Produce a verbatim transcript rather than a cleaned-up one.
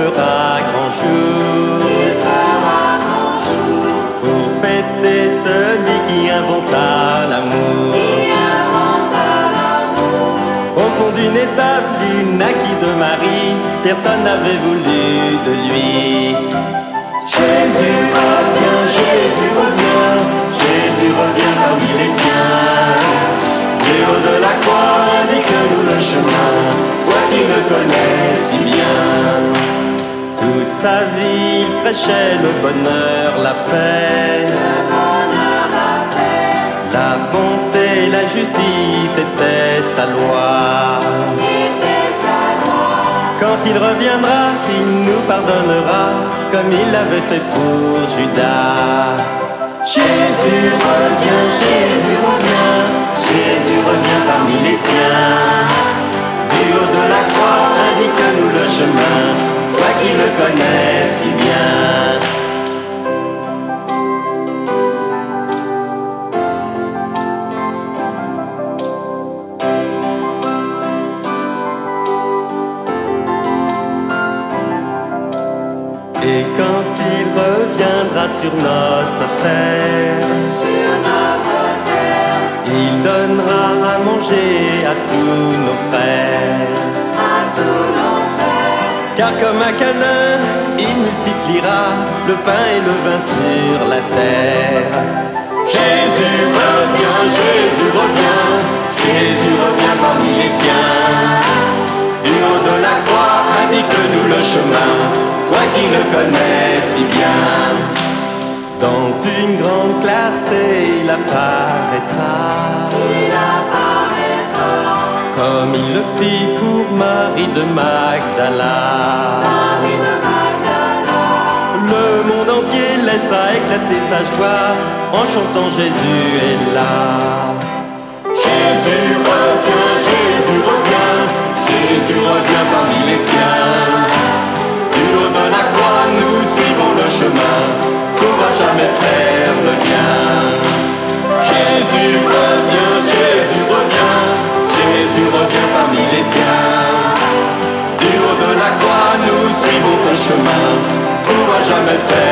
fera grand jour. Il fera grand jour Pour fêter celui qui inventa l'amour. qui inventa l'amour. Au fond d'une établie naquit de Marie, personne n'avait voulu de lui. Jésus revient, Jésus revient, Jésus revient parmi les tiens. Du haut de la croix, indique-nous le chemin, toi qui le connais si bien. Toute sa vie, il prêchait le bonheur, la paix, Le bonheur, la paix, la bonté, la justice était sa loi. était sa loi. Quand il reviendra, il nous pardonnera, comme il l'avait fait pour Judas. Jésus revient, Jésus revient, Jésus revient parmi les tiens. Du haut de la croix, indique-nous le chemin, toi qui le connais si bien. Et quand il reviendra sur notre terre, Sur notre terre, il donnera à manger à tous nos frères. à tous nos frères. Car comme à Canaan, il multipliera le pain et le vin sur la terre. Jésus revient, Jésus revient, Jésus revient parmi les tiens. Du haut de la croix, indique-nous le chemin, toi qui le connais si bien. Dans une grande clarté, il apparaîtra, Il apparaîtra, comme il le fit pour Marie de Magdala. Marie de Magdala. Le monde entier laissa éclater sa joie en chantant Jésus est là. Jésus revient, Jésus revient, Jésus revient parmi les tiens. Du haut de la croix, nous suivons le chemin, pourra jamais faire le bien. Jésus revient, Jésus revient, Jésus revient parmi les tiens. Du haut de la croix, nous suivons ton chemin, pourra jamais faire